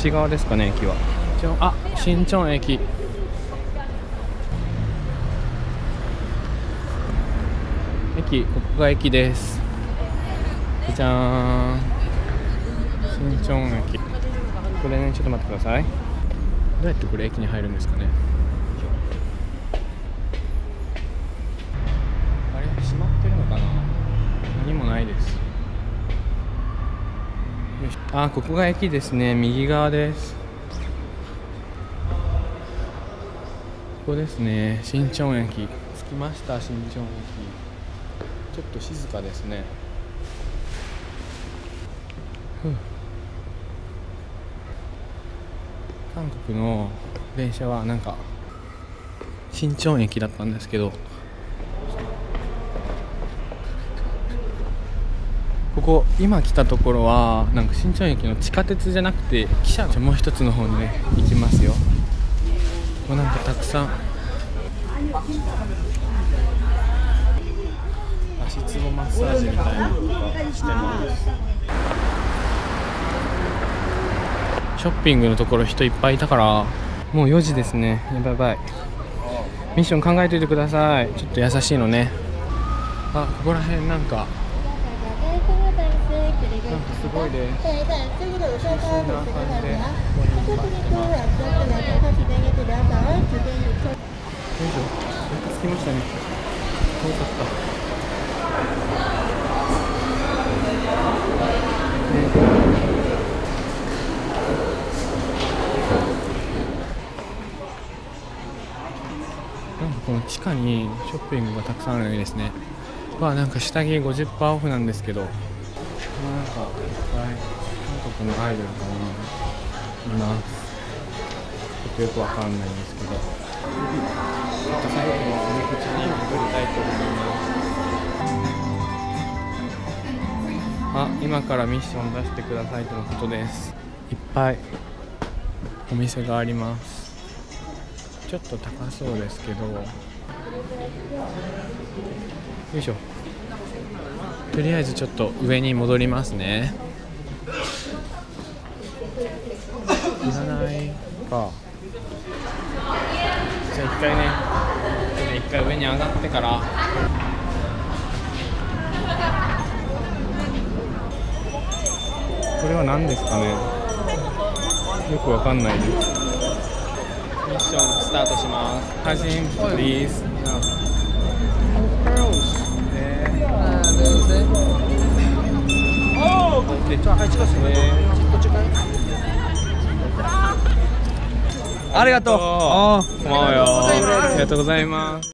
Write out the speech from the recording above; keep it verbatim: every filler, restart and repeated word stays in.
ち側ですかね、駅は。あ、新チョン駅。駅、ここが駅です。じゃーん、新チョン駅。これね、ちょっと待ってください。どうやってこれ駅に入るんですかね。あれ、閉まってるのかな。何もないです。あ、ここが駅ですね。右側です。ここですね。新チョン駅。着きました。新チョン駅。ちょっと静かですね。韓国の電車はなんか新チョン駅だったんですけど、ここ今来たところはなんか新チョン駅の地下鉄じゃなくて汽車のもう一つの方にね行きますよ。ここなんかたくさん足つぼマッサージみたいなのとかしてます。ショッピングのところ人いっぱいいたからもうよじですね。やばいやばい。ミッション考えておいてください。ちょっと優しいのね。あ、ここら辺なんかなんかすごいです。新鮮な感じでよいしょ、着きましたね。遠かった、なんかこの地下にショッピングがたくさんあるのいいですね。まあなんか下着 ごじゅっパーセント オフなんですけど、なんかいっぱい韓国のアイドルかないます。ちょっとよくわかんないんですけど、ちょっと最後のおみくじに戻りたいと思います。あ、今からミッション出してくださいとのことです。いっぱいお店があります。ちょっと高そうですけど、よいしょ。とりあえずちょっと上に戻りますね。いらないか。じゃあ一回ね、一回上に上がってから。これは何ですかね。よくわかんないです。ミッションスタートします。ハジン、プリーズ。 ありがとう。 고마워요。ありがとうございます。